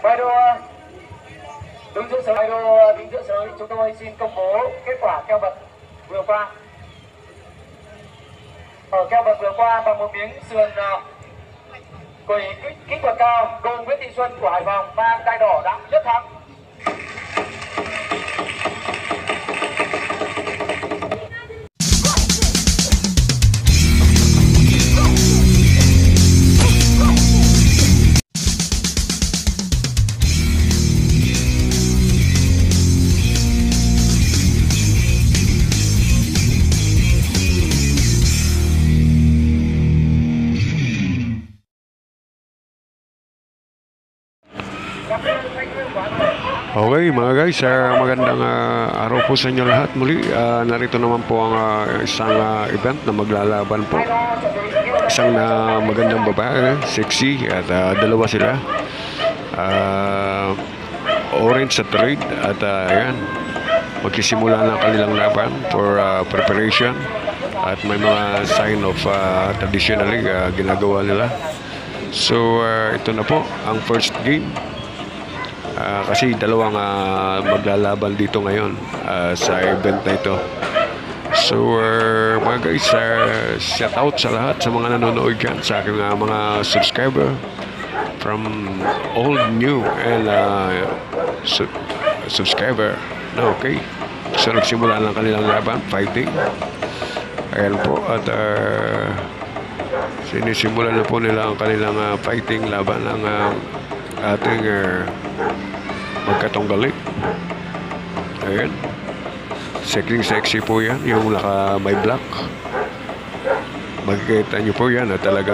Idol đứng giữa sới, idol đứng giữa sới, chúng tôi xin công bố kết quả keo bật vừa qua. Ở keo bật vừa qua bằng một miếng sườn quỷ kỹ thuật cao, cô Nguyễn Thị Xuân của Hải Phòng mang đai đỏ đã nhất thắng. Okay mga guys, magandang araw po sa inyo lahat. Muli, narito naman po ang isang event na maglalaban po. Isang magandang babae, sexy, at dalawa sila. Orange at red, at ayan, magsisimula na kanilang laban for preparation. At may mga sign of traditionally ginagawa nila. So ito na po ang first game. Kasi dalawang maglalaban dito ngayon sa event na ito. So mga guys, shout out sa lahat sa mga nanonood dyan, sa aking mga subscriber from old, new, and subscriber. Okay, so nagsimula ng kanilang laban, fighting. Ayan po, at sinisimulan na po nila ang kanilang fighting laban ng ating magkatunggali. Ayan, sexy po yan, yung naka may black. Magkikita nyo po yan na talagang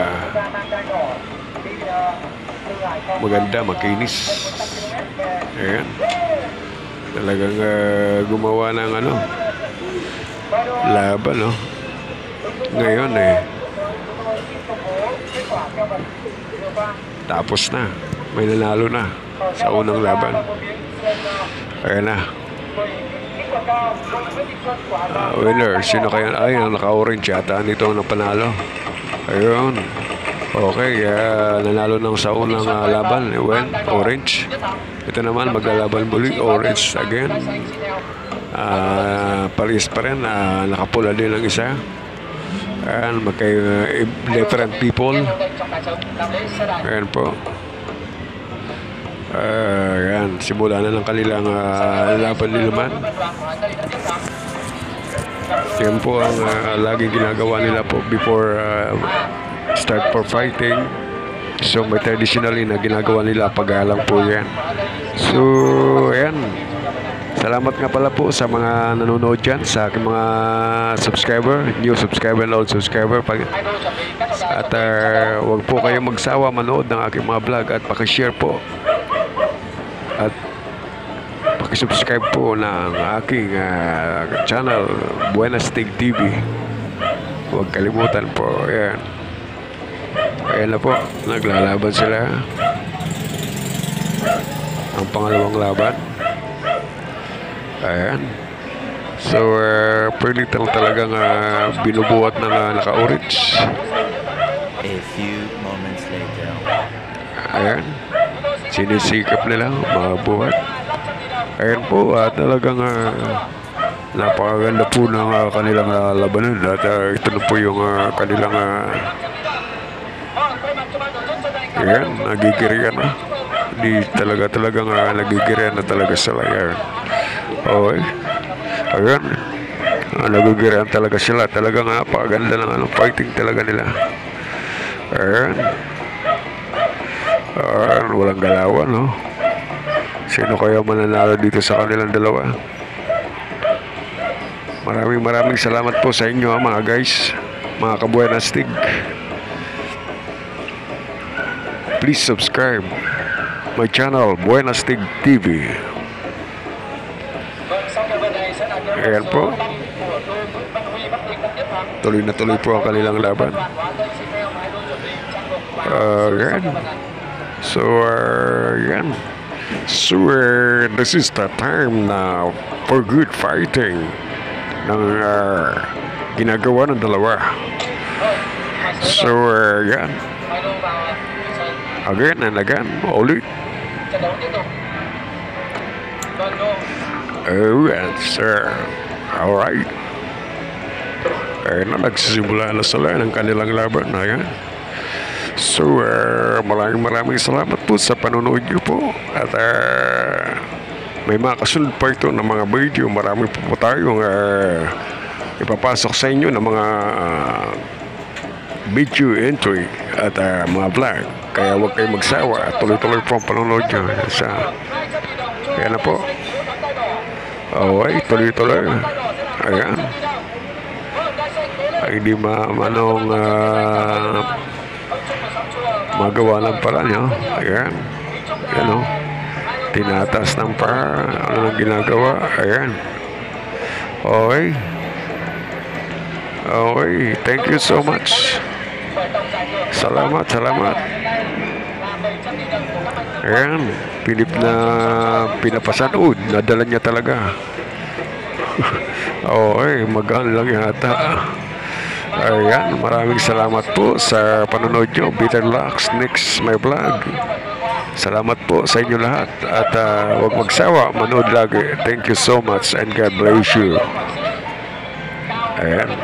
maganda, makinis. Ayan, talagang gumawa ng laban, no? Ngayon tapos na, may nanalo na sa unang laban. Ayan na, winner. Sino kaya? Ay, ang naka-orange yata nito ang panalo. Ayun, okay, nanalo nang sa unang laban, orange. Ito naman maglalaban muli, orange again. Paris pa rin, nakapula din ang isa. Ayan, different people. Ayan po. Ayan, simula na ng kanilang laban nila. Yan po ang laging ginagawa nila po before start for fighting. So may traditionally na ginagawa nila pag-alang po yan. So ayan, salamat nga pala po sa mga nanonood dyan, sa aking mga subscriber, new subscriber and old subscriber. At huwag po kayo magsawa manood ng aking mga vlog, at pakishare po at pakisubscribe po ng aking channel, Buenastig TV. Huwag kalimutan po. Ayan, ayan na po, naglalaban sila. Ang pangalawang laban. Ayan. So pwede talagang binubuhat ng naka-orange. A few moments later. Ayan, sinisikap nila mabuhat. Ayan po, talagang napakaganda po ng kanilang labanan. At ito na po yung kanilang ayan, nagigirian na. Hindi talagang nagigirian na talaga sila. Ayan. Okay. Ayan, nagigirian talaga sila. Talagang napakaganda ng fighting talaga nila. Ayan. Walang galawan, no? Sino kaya mananalo dito sa kanilang dalawa? Maraming salamat po sa inyo, mga guys, mga ka-Buenastig. Please subscribe my channel, Buenastig TV. Ayan po, tuloy na tuloy po ang kanilang laban. Ayan. So yan. So this is the time now for good fighting ng ginagawa ng dalawa. So yan. Again and again, ulit trận đấu tiếp tục. Vâng, Đô. Oh, yes, sir. Alright. Na nagsisimula na sila ng kanilang laban na yan. So, maraming salamat po sa panonood niyo po. At may mga kasunod pa ito ng mga video. Marami po tayong ipapasok sa inyo ng mga video entry at mga vlog. Kaya huwag kayong magsawa at tuloy-tuloy po ang panonood nyo. Kaya na po. Okay, tuloy-tuloy. Ayan. Ay, hindi manong magawa lang pala nyo. Ayan. Ayan o. Tinatas ng pa. Ano nang ginagawa? Ayan. Okay. Okay. Thank you so much. Salamat. Ayan. Pilip na pinapasanood. Nadala niya talaga. Okay. Magaan lang yata. Ayan, maraming salamat po sa panonood nyo. Bitter Lux, next my vlog. Salamat po sa inyo lahat. At huwag magsawa, manood lagi. Thank you so much and God bless you. Ayan.